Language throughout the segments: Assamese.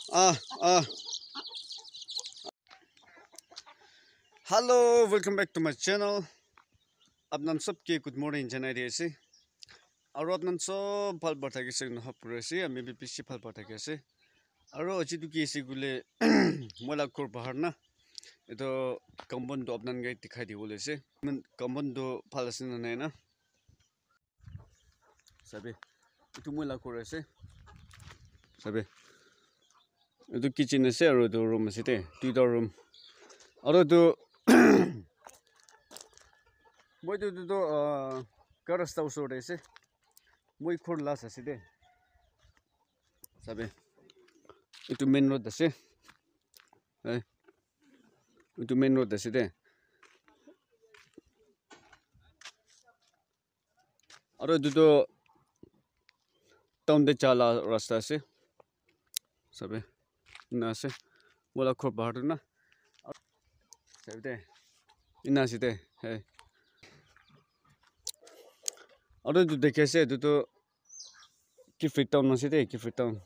Ah, ah. Hello, welcome back to my channel. আপনার সবকে গুড মর্নিং জানাই দিয়েছি আৰু আপনার সব ভাল পাঠাইছে নহব পড়েছি আমি বেশি ভাল পাঠাইছে আৰু যেটো কি আছে গুলে মলাকর পাহাড় না এটো কম্বন্ড আপনার গাই দেখাই দিব লৈছে কম্বন্ড ভাল আছে না নাই না সাবে এটো মলাকর আছে সাবে এটো কিচেন আছে আৰু এটো রুম আছে তে দুইটা রুম আৰু এটো মই তো রাস্তা ওচৰতে আছে মই খোৰ লাছ আছে দে চাবে এইটো মেইন ৰোড আছে এইটো মেইন ৰোড আছে দে আৰু এইটো টাউন দে চালা ৰাস্তা আছে চাবে না আছে মোলা খোৰ পাহাড় না চাবে দে ইনা আছে দে আৰু এইটো দেখি আছে এইটো কি ফ্ৰী টাউন আছে দে কি ফ্ৰী টাউন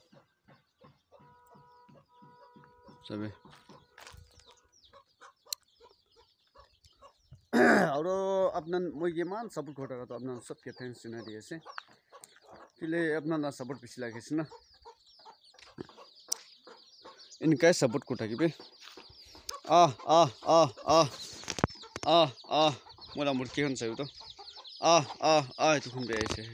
চাবে আৰু আপনার মই কিমান সাপোর্ট কৰা তো আপনার সবকে থ্যাঙ্কস জনাই দি আছে কিলে আপনার সাপোর্ট বেশি লাগিছে না ইনকাই সাপোর্ট কৰি থাকিবে মোলা মোৰ কি হন চাইও তো এইটো শুন বেয়া আছে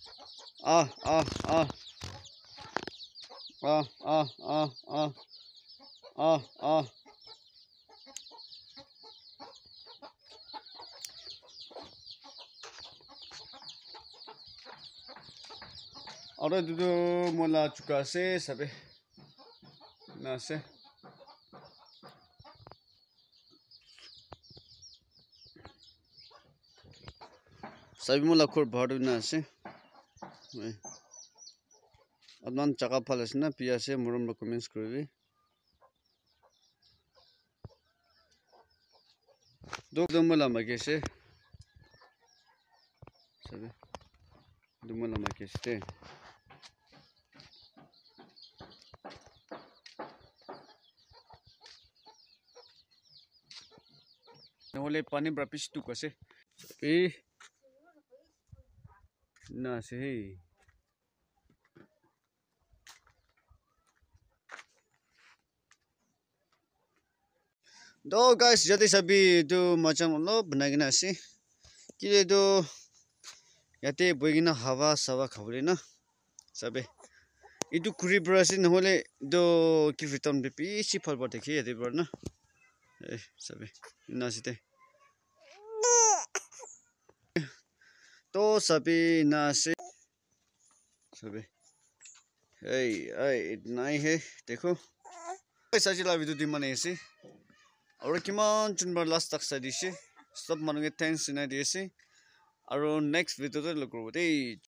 আৰু এইটো মোলা চুকা আছে চাবে না আছে চাবি মোলা খোৰ ভাড়া না আছে আপনার চাকা ভাল আছে না পি আছে মৰম কমেন্টস কৰিবি দুমলা মাকি আছে চাবি দুমলা মাকি আছে নহলে পানী ব্ৰাপিছ টুক আছে এই না আছে হেই तो गाइस जति सबै त्यो मचाङ ल बनाइकिन आसी कि त्यो याते बगिन हावा सावा खाबले ना सबै इटु कुरी ब्रसी नहोले दो कि फितन बे पिसी फल पटे कि यति पर ना ए सबै नासिते तो सबै नासे सबै नहीं है देखो पैसा चाहिँ लाबी दुई मने एसी और किमान चुनबार लास्ट तक सा दिसे सब मानुगे थैंक्स जनाइ दिएছে আৰু नेक्स्ट ভিডিওতে লগ করব দেই